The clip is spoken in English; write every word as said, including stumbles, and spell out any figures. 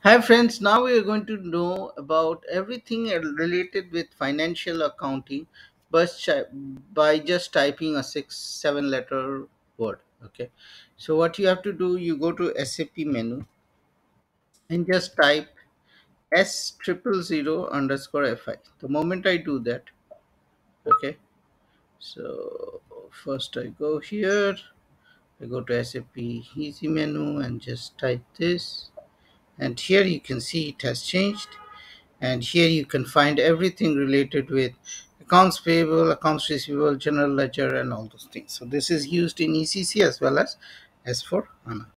Hi friends, now we are going to know about everything related with financial accounting but chi- by just typing a six seven letter word. Okay, so what you have to do, you go to S A P menu and just type S triple zero underscore fi. The moment I do that, okay, so first I go here, I go to S A P easy menu and just type this, and here you can see it has changed. And here you can find everything related with accounts payable, accounts receivable, general ledger, and all those things. So this is used in E C C as well as S for HANA.